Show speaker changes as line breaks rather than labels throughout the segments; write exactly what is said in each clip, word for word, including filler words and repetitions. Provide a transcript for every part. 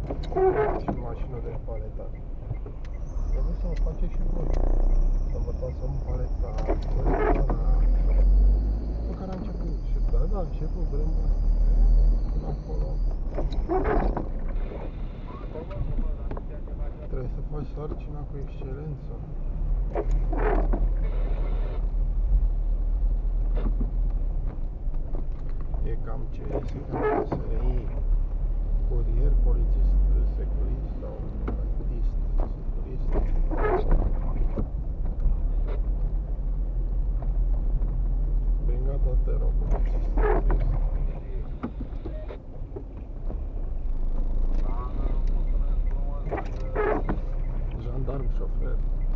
Și mașină de paletat. Trebuie să o faceți și voi. Să învățați să paleta, colecționarea pe care a început și da, da, a început brâmbă până acolo. Trebuie să faci sarcina cu excelență. E cam ce este cam S R I, curier, polițist, securist sau artist, securist. Brigada Tero, polițist, securist. Jandarm, șofer.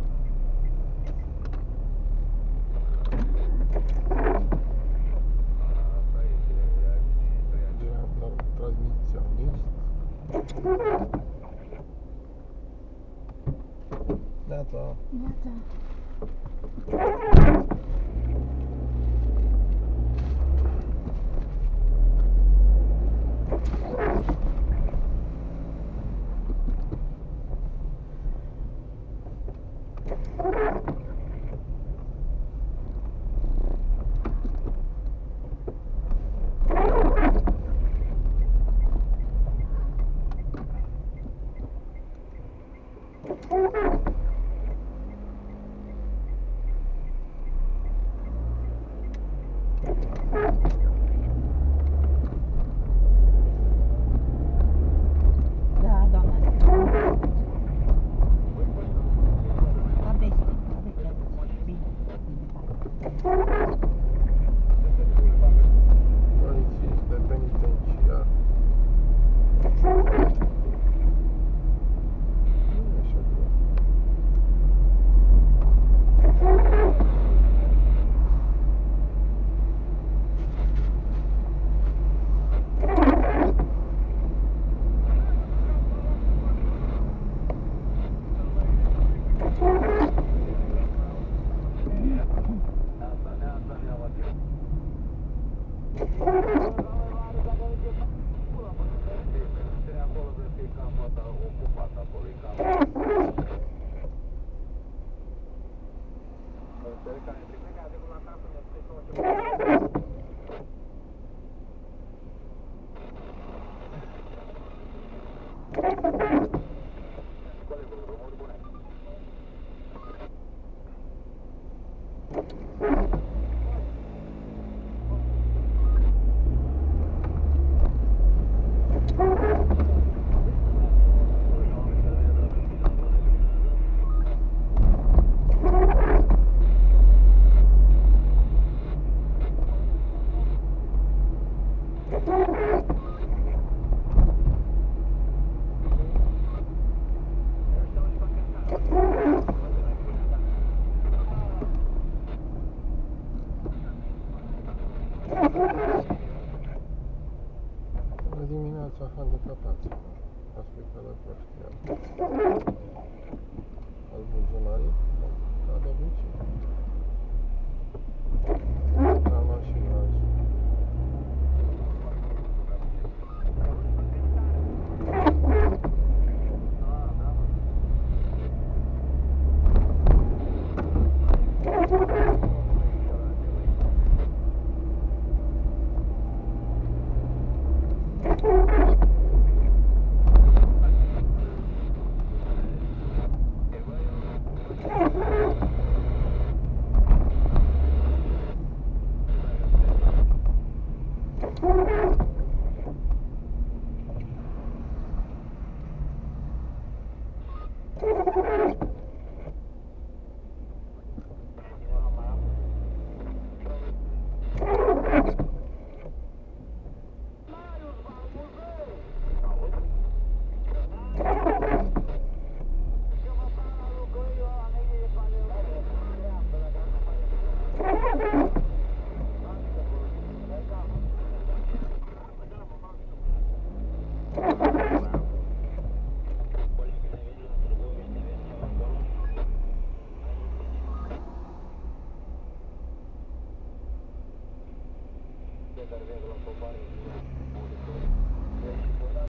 Jandarm, transmisionist. Neața.
Neața. Da, doamna. Aveți, aveți, aveți. Bine, bine.
Polițist de penitenciar. Nu e așa greu. Bună dimineața, handicapați. Ați plecat la Proștian. Ați buzunarii? Ca de obicei. Am luat și azi.